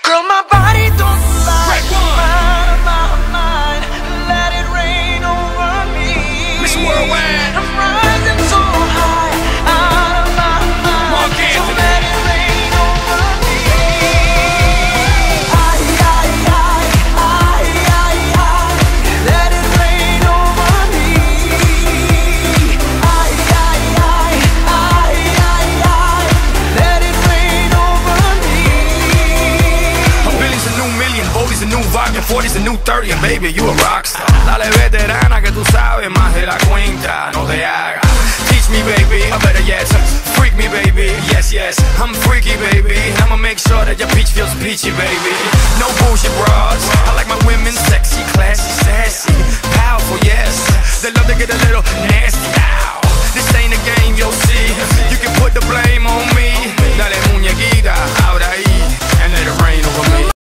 Girl, my body don't lie. My mind, let it rain over me. Mr. Worldwide. I'm rising so high out of my mind. So let it rain over me. Let it rain over me. Let it rain over me. A billion's a new million, 40's a new volume, 40's a new 30, and baby, you a rockstar. Dale veterana que tú sabes más de la cuenta, no te hagas. Teach me, baby, or better yet, freak me, baby. Yes, yes, I'm freaky, baby. I'ma make sure that your peach feels peachy, baby.